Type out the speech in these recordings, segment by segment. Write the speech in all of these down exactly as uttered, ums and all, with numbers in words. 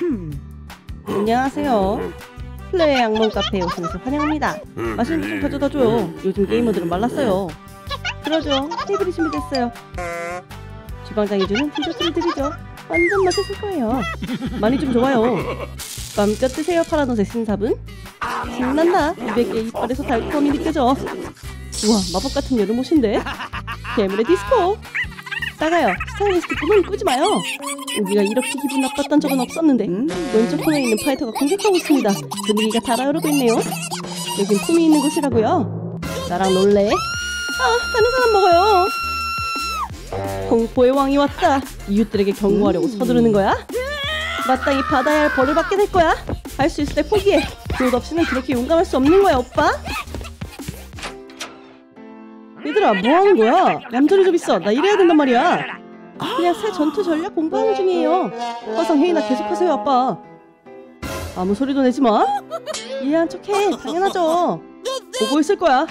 안녕하세요. 플레이의 악몽 카페에 오신 것을 환영합니다. 맛있는 거 좀 가져다줘요. 요즘 게이머들은 말랐어요. 그러죠. 테이블이 준비됐어요. 주방장이 주는 디저트를 드리죠. 완전 맛있을 거예요. 많이 좀 좋아요. 맘껏 드세요. 파란옷의 신사분. 신난다. 이백 개 이빨에서 달콤함이 느껴져. 우와, 마법 같은 여름 옷인데. 괴물의 디스코. 나가요. 스타일리스트 꿈을 꾸지 마요. 우리가 이렇게 기분 나빴던 적은 없었는데. 왼쪽 코너에 있는 파이터가 공격하고 있습니다. 분위기가 달아오르고 있네요. 여긴 품이 있는 곳이라고요. 나랑 놀래? 아, 다른 사람 먹어요. 공포의 왕이 왔다. 이웃들에게 경고하려고 서두르는 거야? 마땅히 받아야 할 벌을 받게 될 거야. 할 수 있을 때 포기해. 그것 없이는 그렇게 용감할 수 없는 거야, 오빠. 얘들아, 뭐하는 거야? 얌전히 좀 있어. 나 일해야 된단 말이야. 그냥 새 전투 전략 공부하는 중이에요. 화성 회의나 계속하세요, 아빠. 아무 소리도 내지 마. 이해한 척해. 당연하죠. 보고 있을 거야.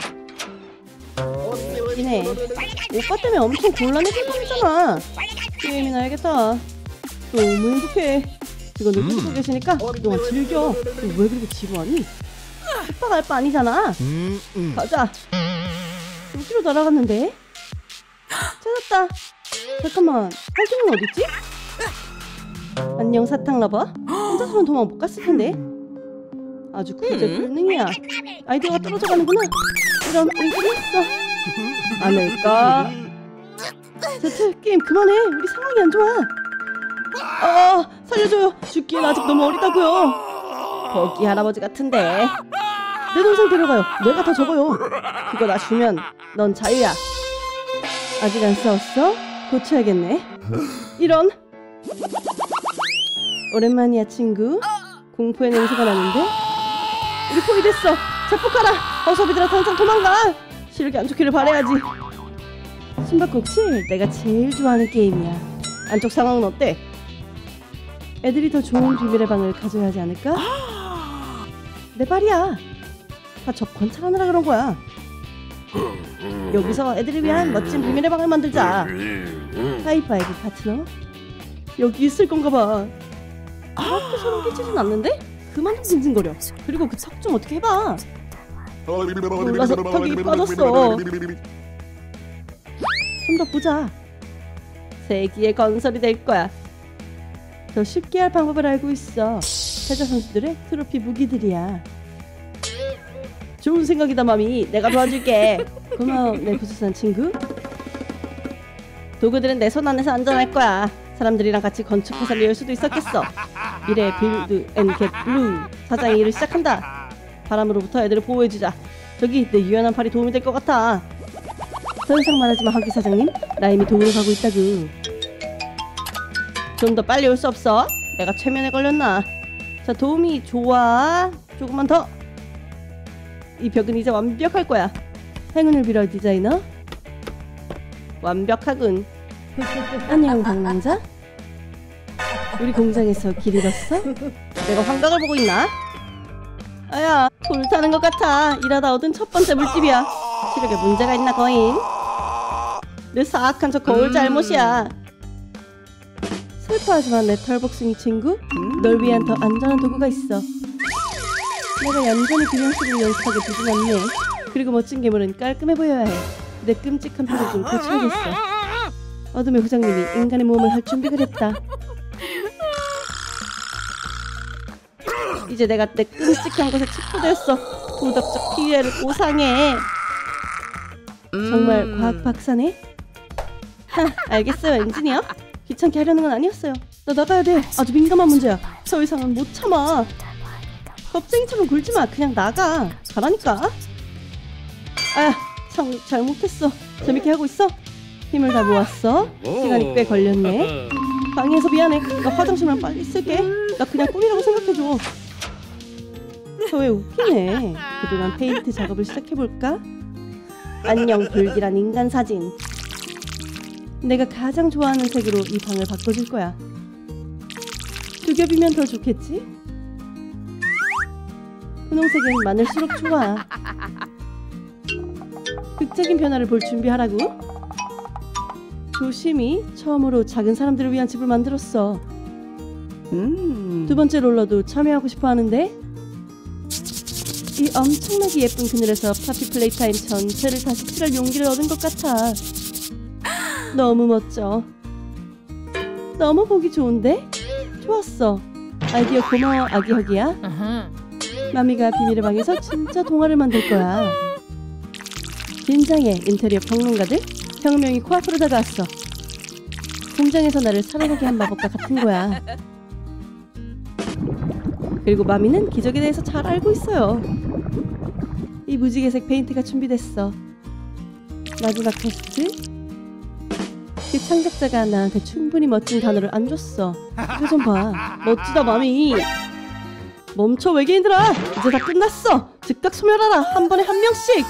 이네 오빠 때문에 엄청 곤란해질 뻔했잖아. 게임이나 해야겠다. 너무 행복해. 지금 늘 듣고 계시니까 그동안 즐겨. 왜 그렇게 지루하니? 오빠가 할 바 아니잖아. 가자. 여기로 날아갔는데? 찾았다. 잠깐만, 한승은 어딨지? 안녕 사탕러버. 혼자서는 도망 못 갔을 텐데. 아주 구제 불능이야. 아이디어가 떨어져가는구나. 이런 의지를 했어. 아닐까? 제트, 게임 그만해. 우리 상황이 안 좋아. 아, 살려줘요. 죽기엔 아직 너무 어리다고요. 거기 할아버지 같은데. 내 동생 데려가요. 내가 더 적어요. 그거 나 주면 넌 자유야. 아직 안 싸웠어? 고쳐야겠네. 이런. 오랜만이야 친구. 공포의 냄새가 나는데? 우리 포위됐어. 자폭하라. 어서비들아 당장 도망가. 시력이 안 좋기를 바라야지. 숨바꼭질 내가 제일 좋아하는 게임이야. 안쪽 상황은 어때? 애들이 더 좋은 비밀의 방을 가져야 하지 않을까? 내 말이야. 다 적 관찰하느라 그런 거야. 여기서 애들을 위한 멋진 비밀의 방을 만들자. 하이파이브 파트너. 여기 있을 건가 봐. 그렇게 소름 끼치진 않는데? 그만 좀 징징거려. 그리고 그 턱 좀 어떻게 해봐. 몰라서 턱이 빠졌어. 좀 더 보자. 세기의 건설이 될 거야. 더 쉽게 할 방법을 알고 있어. 패자 선수들의 트로피 무기들이야. 좋은 생각이다 마미. 내가 도와줄게. 고마워 내 부수산 친구. 도구들은 내 손 안에서 안전할 거야. 사람들이랑 같이 건축 회사를 열 수도 있었겠어. 미래 빌드 앤 겟 블루. 사장이 일을 시작한다. 바람으로부터 애들을 보호해주자. 저기 내 유연한 팔이 도움이 될 것 같아. 더 이상 말하지 마 하기 사장님. 나 이미 도우러 가고 있다구. 좀 더 빨리 올 수 없어? 내가 최면에 걸렸나? 자, 도움이 좋아. 조금만 더. 이 벽은 이제 완벽할 거야. 행운을 빌어 디자이너. 완벽하군. 안녕 방랑자. 우리 공장에서 길 잃었어? 내가 환각을 보고 있나? 아야, 불타는 것 같아. 일하다 얻은 첫 번째 물집이야. 시력에 문제가 있나 거인? 내 사악한 저 거울 잘못이야. 슬퍼하지만 내 털복숭이 친구, 널 위한 더 안전한 도구가 있어. 내가 얌전히 비명소리를 연습하게 두진 않네. 그리고 멋진 괴물은 깔끔해 보여야 해. 내 끔찍한 표를 좀 고쳐야겠어. 어둠의 후장님이 인간의 몸을 할 준비가 됐다. 이제 내가 내 끔찍한 것에 칩도됐어. 도덕적 피해를 보상해. 정말 과학 박사네? 하, 알겠어요 엔지니어. 귀찮게 하려는 건 아니었어요. 나 나가야 돼. 아주 민감한 문제야. 더 이상은 못 참아. 겁쟁이처럼 굴지마. 그냥 나가. 가라니까. 아, 참 잘못했어. 재밌게 하고 있어? 힘을 다 모았어? 시간이 꽤 걸렸네. 방해해서 미안해. 나 화장실만 빨리 쓸게. 나 그냥 꿈이라고 생각해줘. 저 왜 웃기네. 그동안 페인트 작업을 시작해볼까? 안녕 불길한 인간 사진. 내가 가장 좋아하는 색으로 이 방을 바꿔줄 거야. 두 겹이면 더 좋겠지? 분홍색은 많을수록 좋아. 극적인 변화를 볼 준비하라고. 조심히 처음으로 작은 사람들을 위한 집을 만들었어. 음. 두 번째 롤러도 참여하고 싶어 하는데 이 엄청나게 예쁜 그늘에서 파피 플레이타임 전체를 다시 칠할 용기를 얻은 것 같아. 너무 멋져. 너무 보기 좋은데? 좋았어. 아이디어 고마워 아기 허기야. 마미가 비밀의 방에서 진짜 동화를 만들 거야. 긴장해 인테리어 평론가들. 혁명이 코앞으로 다가왔어. 공장에서 나를 살아나게 한 마법과 같은 거야. 그리고 마미는 기적에 대해서 잘 알고 있어요. 이 무지개색 페인트가 준비됐어. 마지막 테스트. 그 창작자가 나한테 충분히 멋진 단어를 안 줬어. 이거 좀 봐. 멋지다 마미. 멈춰 외계인들아. 이제 다 끝났어. 즉각 소멸하라. 한 번에 한 명씩.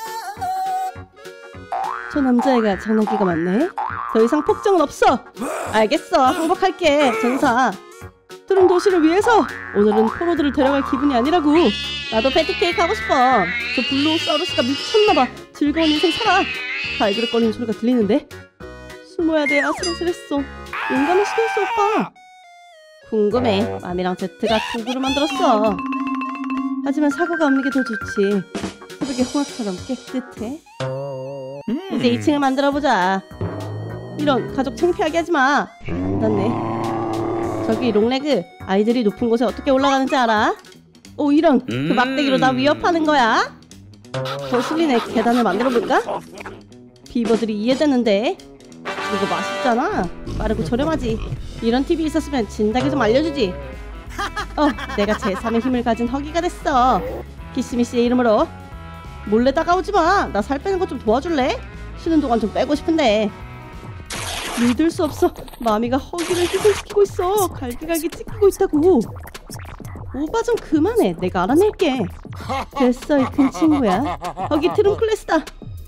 저 남자애가 장난기가 많네. 더 이상 폭정은 없어. 알겠어. 항복할게 전사. 푸른 도시를 위해서. 오늘은 포로들을 데려갈 기분이 아니라고. 나도 패티케이크 하고 싶어. 저 블루사우루스가 미쳤나봐. 즐거운 인생 살아. 발그럭거리는 소리가 들리는데 숨어야 돼. 아슬아슬했어. 용감한 시도였어 오빠. 궁금해. 마미랑 제트가 도구를 만들었어. 하지만 사고가 없는 게 더 좋지. 새벽의 홍학처럼 깨끗해. 이제 이 층을 만들어보자. 이런 가족 창피하게 하지마. 안닿네. 저기 롱레그. 아이들이 높은 곳에 어떻게 올라가는지 알아? 오 이런. 그 막대기로 나 위협하는 거야? 거슬리네. 계단을 만들어볼까? 비버들이 이해되는데. 이거 맛있잖아. 빠르고 저렴하지. 이런 팁이 있었으면 진작에 좀 알려주지. 어 내가 제삼의 힘을 가진 허기가 됐어. 키스미씨의 이름으로. 몰래 다가오지마. 나 살 빼는 거 좀 도와줄래? 쉬는 동안 좀 빼고 싶은데. 믿을 수 없어. 마미가 허기를 희생시키고 있어. 갈기갈기 찢기고 있다고. 오바 좀 그만해. 내가 알아낼게. 됐어 이 큰 친구야. 허기 트름 클래스다.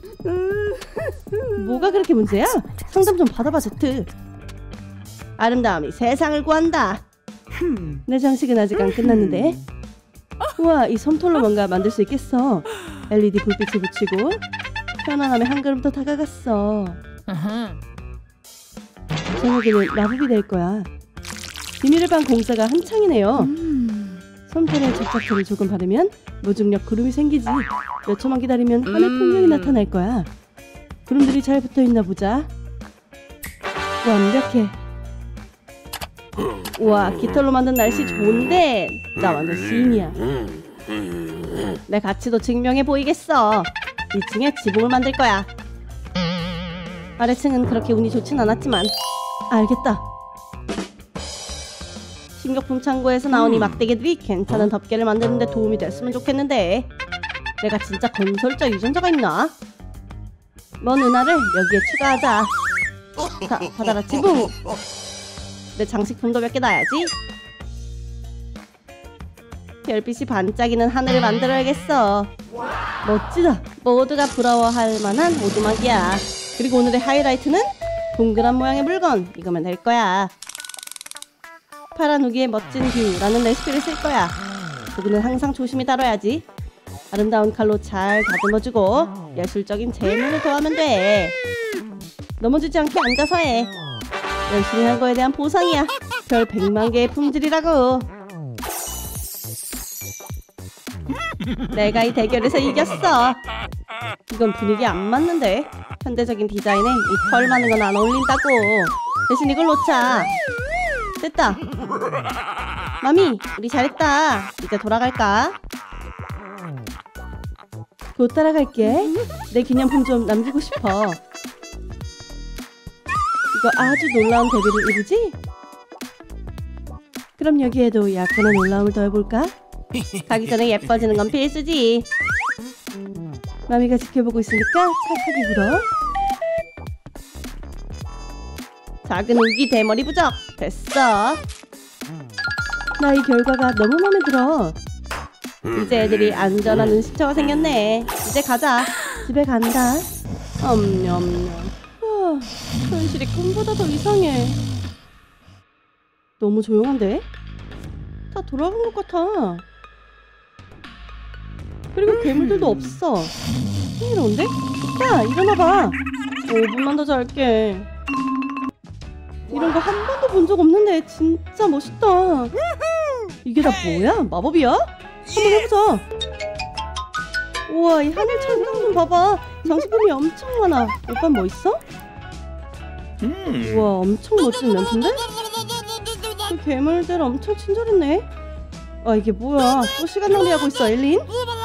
뭐가 그렇게 문제야? 상담 좀 받아봐 제트. 아름다움이 세상을 구한다. 내 장식은 아직 안 끝났는데. 우와 이 솜털로 뭔가 만들 수 있겠어. 엘이디 불빛을 붙이고 편안함에 한 걸음 더 다가갔어. 저녁에는 마법이 될 거야. 비밀의 방 공사가 한창이네요. 솜털에 접착제를 조금 바르면 무중력 구름이 생기지. 몇 초만 기다리면 하늘 풍경이 나타날 거야. 구름들이 잘 붙어있나 보자. 완벽해. 우와 깃털로 만든 날씨 좋은데. 나 완전 시인이야. 내 가치도 증명해 보이겠어. 이 층에 지붕을 만들 거야. 아래층은 그렇게 운이 좋진 않았지만. 알겠다. 식료품 창고에서 나온 이 막대기들이 괜찮은 덮개를 만드는 데 도움이 됐으면 좋겠는데. 내가 진짜 건설자 유전자가 있나? 먼 은하를 여기에 추가하자. 자 받아라 지붕. 내 장식품도 몇 개 놔야지. 별빛이 반짝이는 하늘을 만들어야겠어. 멋지다. 모두가 부러워할 만한 오두막이야. 그리고 오늘의 하이라이트는 동그란 모양의 물건. 이거면 될 거야. 파란 우기의 멋진 뷰라는 레시피를 쓸 거야. 도구는 항상 조심히 다뤄야지. 아름다운 칼로 잘 다듬어주고 예술적인 재물을 더하면 돼. 넘어지지 않게 앉아서 해. 열심히 한 거에 대한 보상이야. 별 백만 개의 품질이라고. 내가 이 대결에서 이겼어. 이건 분위기 안 맞는데. 현대적인 디자인에 이 털 많은 건 안 어울린다고. 대신 이걸 놓자. 됐다. 마미 우리 잘했다. 이제 돌아갈까? 곧 따라갈게. 내 기념품 좀 남기고 싶어. 이거 아주 놀라운 데뷔를 이루지? 그럼 여기에도 약간의 놀라움을 더해볼까? 가기 전에 예뻐지는 건 필수지. 마미가 지켜보고 있으니까 착하게 굴어. 작은 우기 대머리 부적. 됐어. 나 이 결과가 너무 마음에 들어. 이제 애들이 안전한 은신처가 생겼네. 이제 가자. 집에 간다. 엄냠냠. 와, 현실이 꿈보다 더 이상해. 너무 조용한데? 다 돌아간 것 같아. 그리고 괴물들도 없어. 흥미로운데? 야 일어나봐. 오 분만 더 잘게. 이런 거 한 번도 본 적 없는데 진짜 멋있다. 이게 다 뭐야? 마법이야? 한번 해보자. 우와, 이 하늘 천장 좀 봐봐. 장식품이 엄청 많아. 오빠 뭐 있어? 우와, 엄청 멋진 멘트인데? 그 괴물들 엄청 친절했네. 아, 이게 뭐야? 또 시간 낭비하고 있어, 엘린?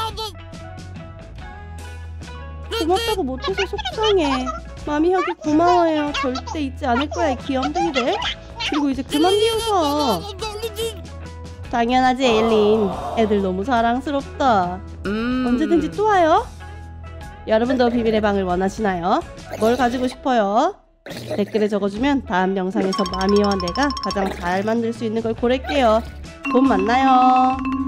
고맙다고 못해서 속상해. 마미 혁이 고마워요. 절대 잊지 않을 거야, 이 귀염둥이들. 그리고 이제 그만 비웃어. 당연하지, 엘린. 애들 너무 사랑스럽다. 음... 언제든지 또 와요. 여러분도 비밀의 방을 원하시나요? 뭘 가지고 싶어요? 댓글에 적어주면 다음 영상에서 마미와 내가 가장 잘 만들 수 있는 걸 고를게요. 곧 만나요.